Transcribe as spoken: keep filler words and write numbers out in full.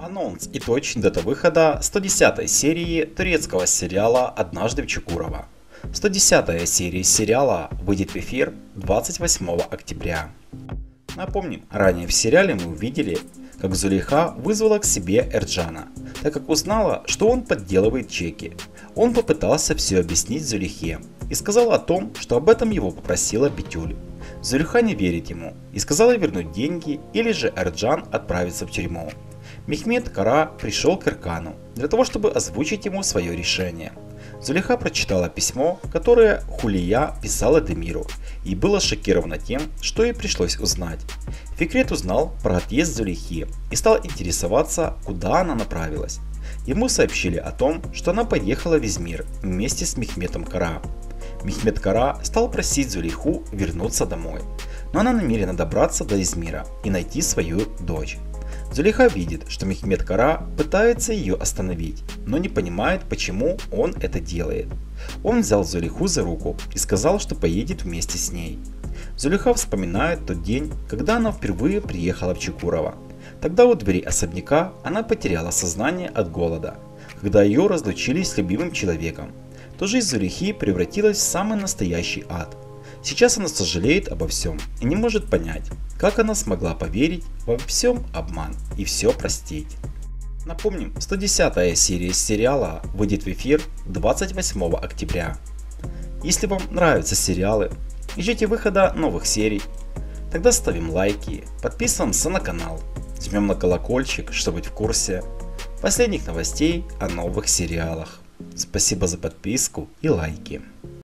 Анонс и точная дата выхода сто десятой серии турецкого сериала «Однажды в Чукурово». сто десятая серия сериала выйдет в эфир двадцать восьмого октября. Напомним, ранее в сериале мы увидели, как Зулейха вызвала к себе Эрджана, так как узнала, что он подделывает чеки. Он попытался все объяснить Зулейхе и сказал о том, что об этом его попросила Битюль. Зулейха не верит ему и сказала вернуть деньги, или же Эрджан отправится в тюрьму. Мехмед Кара пришел к Эркану для того, чтобы озвучить ему свое решение. Зулейха прочитала письмо, которое Хулия писала Демиру, и была шокирована тем, что ей пришлось узнать. Фикрет узнал про отъезд Зулейхи и стал интересоваться, куда она направилась. Ему сообщили о том, что она поехала в Измир вместе с Мехмедом Кара. Мехмед Кара стал просить Зулейху вернуться домой, но она намерена добраться до Измира и найти свою дочь. Зулейха видит, что Мехмед Кара пытается ее остановить, но не понимает, почему он это делает. Он взял Зулейху за руку и сказал, что поедет вместе с ней. Зулейха вспоминает тот день, когда она впервые приехала в Чукурово. Тогда у двери особняка она потеряла сознание от голода, когда ее разлучили с любимым человеком. То жизнь Зулейхи превратилась в самый настоящий ад. Сейчас она сожалеет обо всем и не может понять, как она смогла поверить во всем обман и все простить. Напомним, сто десятая серия сериала выйдет в эфир двадцать восьмого октября. Если вам нравятся сериалы и ждете выхода новых серий, тогда ставим лайки, подписываемся на канал, жмем на колокольчик, чтобы быть в курсе последних новостей о новых сериалах. Спасибо за подписку и лайки.